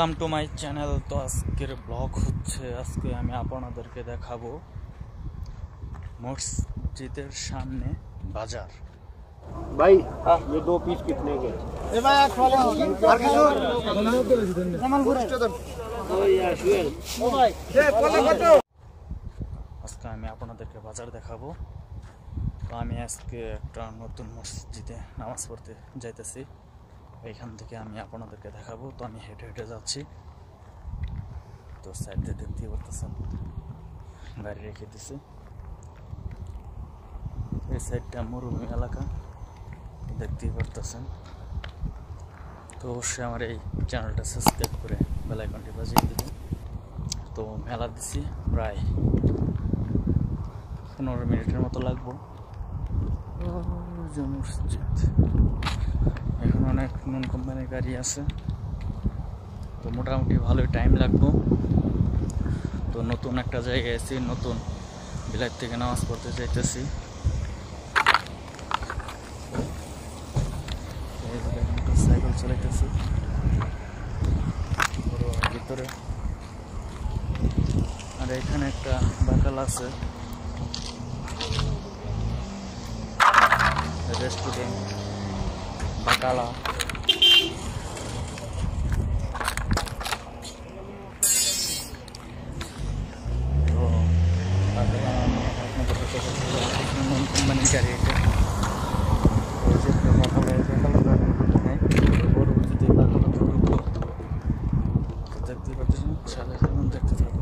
Welcome to my channel. তো আজকের blog হচ্ছে, আজকে আমি আপনাদেরকে দেখাবো মসজিদের সামনে বাজার। भाई ये 2 पीस कितने के? ए भाई आज वाले हो और किशोर जमालपुर ओ यार शुएल ओ भाई ये बोले कत আজকে আমি আপনাদেরকে বাজার দেখাবো। তো আমি আজকে একটা নতুন মসজিদে নামাজ পড়তে যাইতেছি, এইখান থেকে আমি আপনাদেরকে দেখাবো। তো আমি হেঁটে হেঁটে যাচ্ছি। তো সাইডে দেখতে পারতেছেন গাড়ি রেখে দিছি। এই সাইডটা মরুভূমি এলাকা দেখতেই পারতেছেন। তো অবশ্যই আমার এই চ্যানেলটা সাবস্ক্রাইব করে বেল আইকনটি বাজিয়ে দিবেন। তো মেলা দিছি প্রায় 15 মিনিটের মতো লাগবো। মসজিদ এখন অনেক নন কোম্পানির গাড়ি আছে, তো মোটামুটি ভালোই টাইম লাগবো। তো নতুন একটা জায়গায় এসেছি, নতুন বিলাত থেকে নামাজ পড়তে চাইতেছি। সাইকেল চালাইতেছি ভিতরে, আর এখানে একটা বাকাল আছে, রেস্টুরেন্ট বাকালা। তো বাকালা কোম্পানির গাড়ি এটা। দেখতে পাচ্ছেন, সাথে দেখতে থাকুন।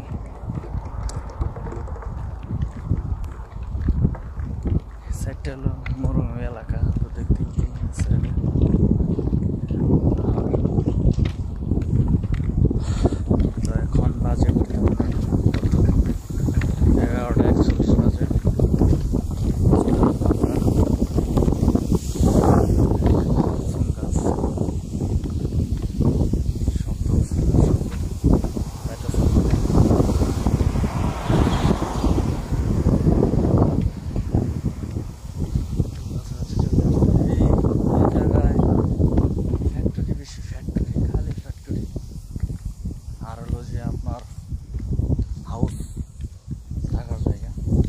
সাইডটা হলো মরুভূমি এলাকা, তো দেখতে তো এখন বাজে 11:41 বাজে। আপনার হাউস থাকার জায়গা।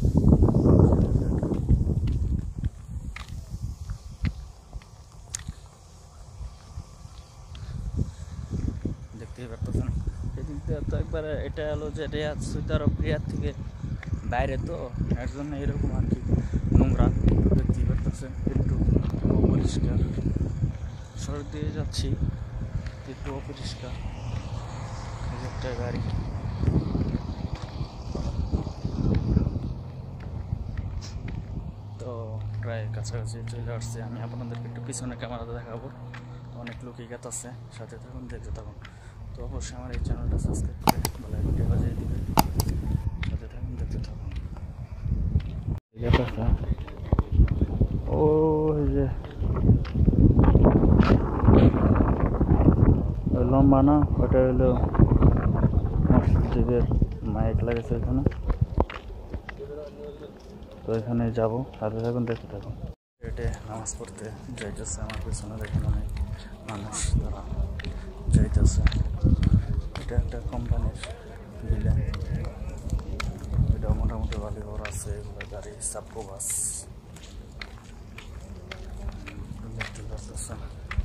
দেখতেই পারতেছেন এদিক দিয়ে তো একবারে এটা হলো যে রিয়াদ, সৌদি আরব রিয়াদ থেকে বাইরে, তো এর জন্য এরকম আর কি নোংরা দেখতেই পারতেছেন। একটু অপরিষ্কার, সড়ক দিয়ে যাচ্ছি একটু অপরিষ্কার। একটা গাড়ি তো প্রায় কাছাকাছি চলে আসছে। আমি আপনাদেরকে একটু পিছনে ক্যামেরাতে দেখাবো। অনেক লোকই গাত আছে, সাথে থাকুন, দেখতে থাকুন। তো অবশ্যই আমার এই চ্যানেলটা সাবস্ক্রাইব করে বেল আইকনটি বাজিয়ে দিবেন, সাথে থাকুন, দেখতে থাকুন। ওই যে লম্বা না, ওটা হলো মসজিদের মাইক লাগেছে এখানে। তো এখানে যাবো, সাথে থাকুন, দেখতে থাকুন। হেঁটে নামাজ পড়তে যাইতেছে, আমার পেছনে দেখেন অনেক মানুষ তারা যাইতেছে। এটা একটা কোম্পানির বিল্ডিং, এটা মোটামুটি ভালো ঘর আছে, এগুলো গাড়ি সাপ্পো বাস দেখতে পারতেছেন।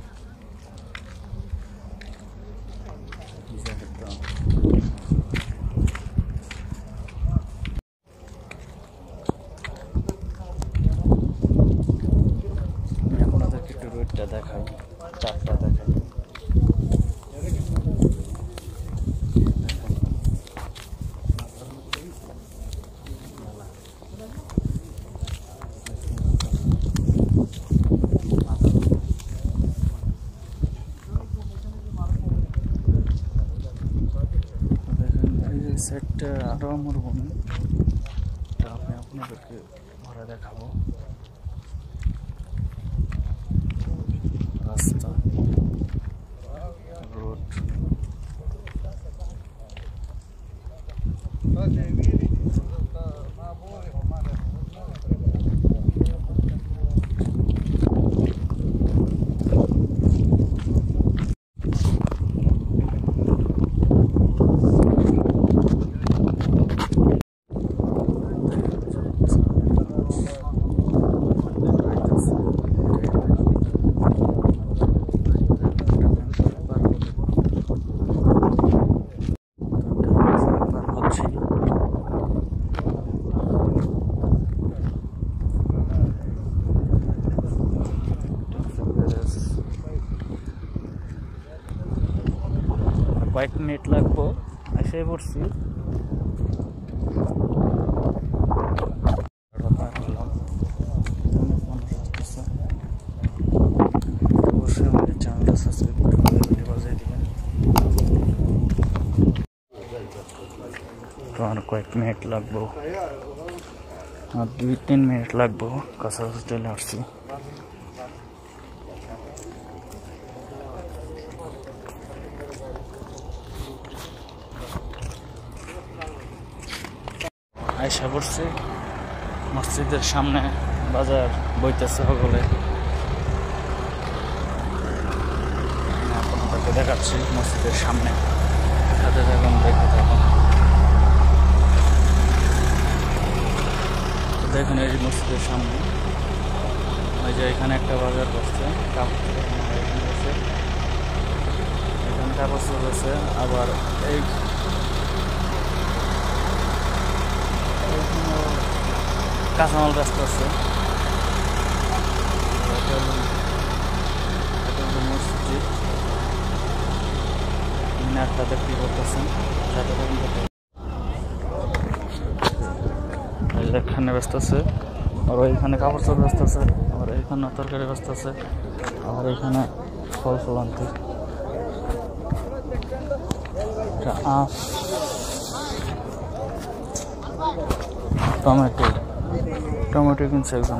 আপনাদেরকে একটু রোডটা দেখাই, চারটা দেখাই। সেটটা আরও মরুভূমি, আমি আপনাদেরকে ঘরে দেখাবো। রাস্তা, রোড, কয়েক মিনিট লাগবো, এসে পড়ছি। অবশ্যই আমাদের চ্যানেলটা সাবস্ক্রাইব করে বেল বাজিয়ে দিবেন। তো আর কয়েক মিনিট লাগবো, আর 2-3 মিনিট লাগবো, কাছাকাছি চলে আসছি। আয়সা পড়ছি মসজিদের সামনে, বাজার বইতেছে সকলে। আপনাদেরকে দেখাচ্ছি মসজিদের সামনে, সাথে থাকুন, দেখতে থাকুন। দেখুন এই মসজিদের সামনে, ওই যে এখানে একটা বাজার বসছে, কাপড় এখানে বসে, এখানে কাপড় চলেছে। আবার এই কাঁচামাল ব্যস্ত আছে। মসজিদ মিনারটা দেখতে করতেছেন, এখানে ব্যস্ত আছে, আর ওইখানে কাপড় চোপড় ব্যস্ত আছে, আর এখানে তরকারি ব্যস্ত আছে, আর এখানে ফল ফল আনতে আখ, টমেটো টমেটো কিনছে একজন।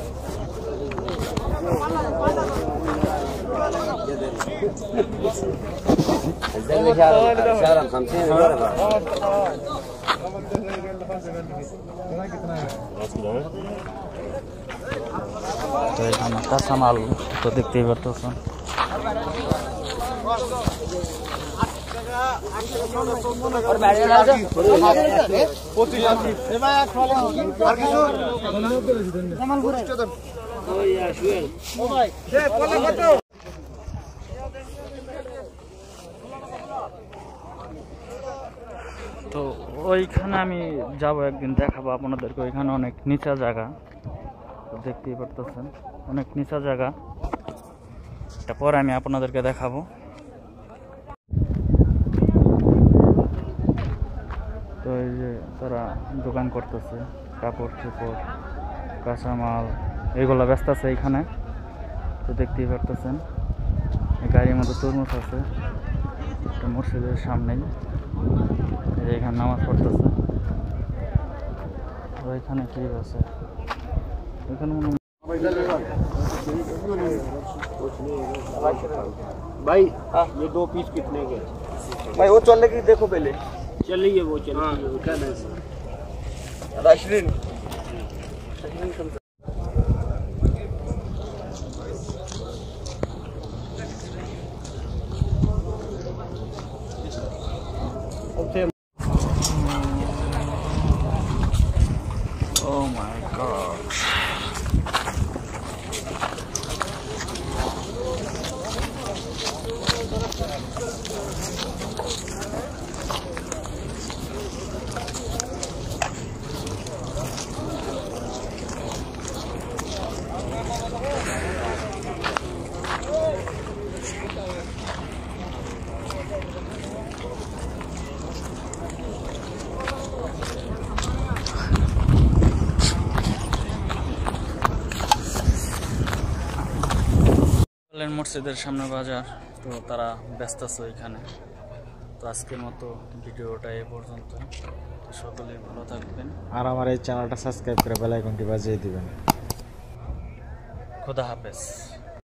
তো এখানে কাঁচামাল তো দেখতেই পারতেছেন। তো ওইখানে আমি যাব একদিন, দেখাবো আপনাদেরকে। ওইখানে অনেক নিচা জায়গা, দেখতেই পারতেছেন, অনেক নিচা জায়গা। এটা পরে আমি আপনাদেরকে দেখাবো। তো এই যে তারা দোকান করতেছে, কাপড় চোপড়, কাঁচামাল এগুলো ব্যস্ত আছে এইখানে। তো দেখতেই পারতেছেন গাড়ির মধ্যে তরমুজ আছে, মসজিদের সামনেই। এখানে নামাজ পড়তেছে। ওইখানে কি আছে, ওইখানে भाई ये 2 पीस कितने के? भाई वो चलने की देखो पहले, चलिए वो चलिए उठा ना राशरीन Oh my God. মসজিদের সামনে বাজার, তো তারা ব্যস্ত আছে ওইখানে। তো আজকের মতো ভিডিওটা এই পর্যন্ত। সকলেই ভালো থাকবেন, আর আমার এই চ্যানেলটা সাবস্ক্রাইব করে বেল আইকনটি বাজিয়ে দিবেন। খোদা হাফেজ।